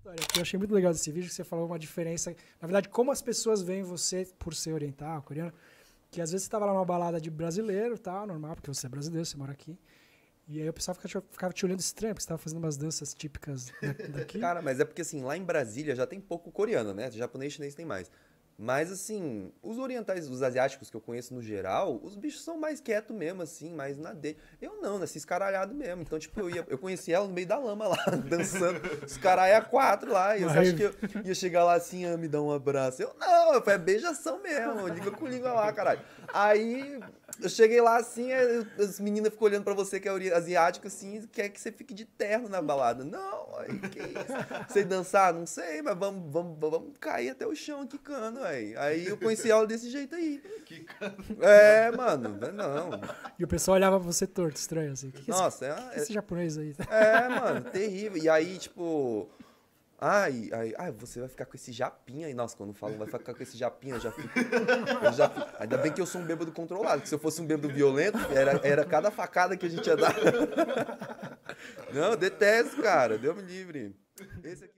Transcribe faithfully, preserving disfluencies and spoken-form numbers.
história. Eu achei muito legal desse vídeo que você falou uma diferença. Na verdade, como as pessoas veem você por ser oriental, coreano, que às vezes você estava lá numa balada de brasileiro, tá, normal, porque você é brasileiro, você mora aqui. E aí o pessoal ficava te, ficava te olhando estranho, porque você estava fazendo umas danças típicas daqui. Cara, mas é porque assim, lá em Brasília já tem pouco coreano, né? Japonês e chinês tem mais. Mas assim, os orientais, os asiáticos que eu conheço no geral, os bichos são mais quietos mesmo, assim, mais na dele. Eu não, nasci escaralhado mesmo. Então, tipo, eu, ia, eu conheci ela no meio da lama lá, dançando, os caralho a quatro lá. E você acha que eu ia chegar lá assim, ah, me dar um abraço? Eu não, foi beijação mesmo, liga com língua lá, caralho. Aí eu cheguei lá assim, as meninas ficam olhando pra você que é asiático, assim, quer que você fique de terno na balada. Não, aí que isso? Sei dançar? Não sei, mas vamos, vamos, vamos cair até o chão quicando, aí. Aí eu conheci ela desse jeito aí. É, mano, não. E o pessoal olhava pra você torto, estranho, assim. Que que Nossa, esse, é, que esse japonês aí? É, mano, terrível. E aí, tipo... Ai, ai, ai, você vai ficar com esse japinha aí. Nossa, quando falam vai ficar com esse japinha, eu já fico... Eu já fico... Ainda bem que eu sou um bêbado controlado, porque se eu fosse um bêbado violento, era, era cada facada que a gente ia dar. Não, eu detesto, cara. Deus me livre. Esse aqui...